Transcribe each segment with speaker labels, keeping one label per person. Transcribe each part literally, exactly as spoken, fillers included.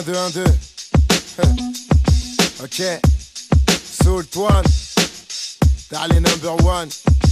Speaker 1: deux, un, deux. Ok. Soul One. Darley number one.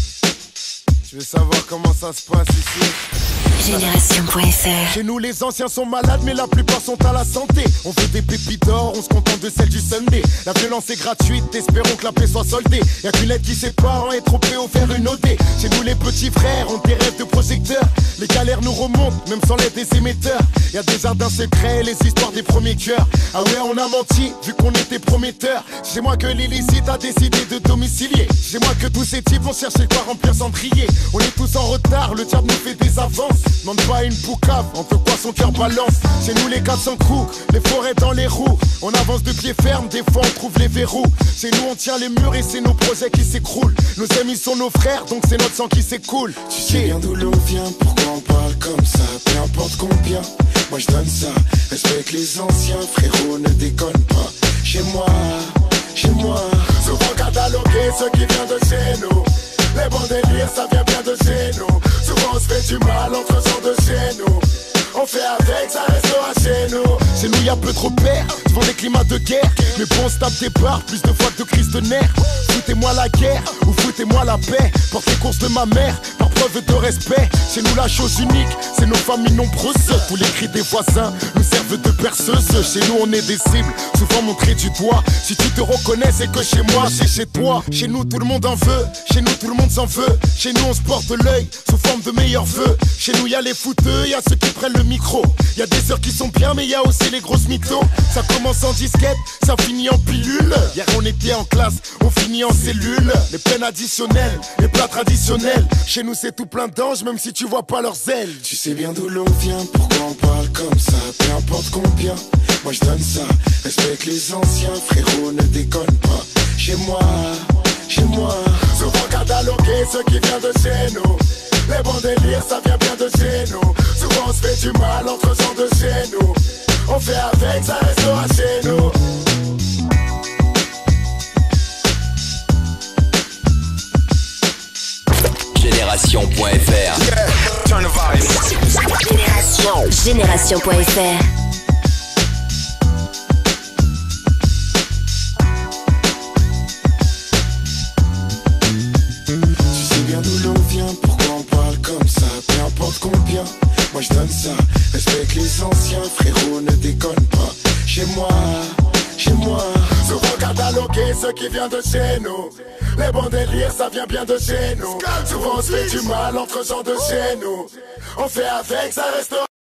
Speaker 1: Je veux savoir comment ça se passe ici.
Speaker 2: Génération point F R.
Speaker 1: Chez nous les anciens sont malades mais la plupart sont à la santé. On veut des pépites d'or, on se contente de celle du Sunday. La violence est gratuite, espérons que la paix soit soldée. Y'a qu'une lettre qui sépare, et trop peu offert une O D. Chez nous les petits frères ont des rêves de projecteurs. Les galères nous remontent, même sans l'aide des émetteurs. Y'a des jardins secrets, les histoires des premiers cœurs. Ah ouais, on a menti, vu qu'on était prometteurs. Chez moi que l'illicite a décidé de domicilier. Chez moi que tous ces types vont chercher quoi remplir cendrier. On est tous en retard, le diable nous fait des avances. Demande pas une poucave, entre quoi son cœur balance. Chez nous les quatre cents coups, les forêts dans les roues. On avance de pied ferme, des fois on trouve les verrous. Chez nous on tient les murs et c'est nos projets qui s'écroulent. Nos amis sont nos frères, donc c'est notre sang qui s'écoule.
Speaker 3: Tu sais bien d'où l'on vient, pourquoi on parle comme ça. Peu importe combien, moi je donne ça. Respecte les anciens, frérot, ne déconne pas. Chez moi, chez moi,
Speaker 1: souvent catalogué ce qui vient de chez nous. Les bons délires, ça vient bien de chez nous. Souvent on se fait du mal entre gens de chez nous. On fait avec, ça restera chez nous. Chez nous y'a peu trop de pères, souvent des climats de guerre. Mais bon on se tape des barres, plus de fois que de crise de nerfs. Foutez-moi la guerre, ou foutez-moi la paix. Porte les courses de ma mère, par preuve de respect. Chez nous la chose unique, c'est nos familles nombreuses. Tous les cris des voisins nous servent de perceuses. Chez nous on est des cibles, souvent montrés du doigt. Si tu te reconnais c'est que chez moi c'est chez toi. Chez nous tout le monde en veut, chez nous tout le monde s'en veut. Chez nous on se porte l'œil, sous forme de meilleurs vœux. Chez nous y'a les fouteux, y'a ceux qui prennent le micro. Y'a des heures qui sont bien mais y'a aussi les grosses mythos. Ça commence en disquette, ça finit en pilule. Hier on était en classe, on finit en cellule. Les peines additionnelles, les plats traditionnels. Chez nous c'est tout plein d'anges même si tu vois pas leurs ailes.
Speaker 3: tu sais bien d'où l'on vient, pourquoi on parle comme ça. Peu importe combien, moi je donne ça. Respecte les anciens, frérot, ne déconne pas. Chez moi, chez moi,
Speaker 1: souvent catalogué ce qui vient de chez nous. Les bons délires, ça vient bien de chez nous. Souvent on se fait du mal entre gens de chez nous. On fait avec, ça restera chez nous.
Speaker 4: Génération point F R.
Speaker 1: Yeah, turn the volume.
Speaker 2: Génération. Génération point F R.
Speaker 3: tu sais bien d'où l'on vient, pourquoi on parle comme ça. Peu importe combien, moi je donne ça. Respecte les anciens, frérot, ne déconne pas. Chez moi, chez moi,
Speaker 1: Souvent catalogué ce qui vient de chez nous. Les bons délires, ça vient bien de chez nous. Souvent on se fait du mal entre gens de chez nous. On fait avec, ça restera.